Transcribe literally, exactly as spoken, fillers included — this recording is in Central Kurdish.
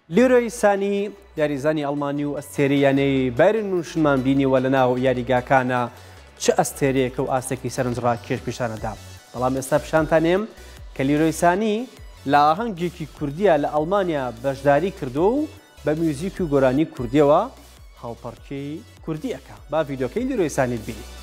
لیرۆی سانی یاریزانی ئەڵمانی و ئەستێرەیانەی بایرن موشنمان بینیوە لە ناو یاریگاکانە چه ئەستێرەیەکە و ئاستێکی سەرنجڕا کێش پیشانەدا. بەڵام ئێستا پیشانتانێم کە لیرۆی سانی لە ئاهەنگێکی کوردیە لە ئەڵمانیا بەشداری کردو و بە میوزیک و گۆرانی کوردیەوە هاوپەرچی کوردیەکە. با ڤیدۆکەی لیرۆی سانیت بینی.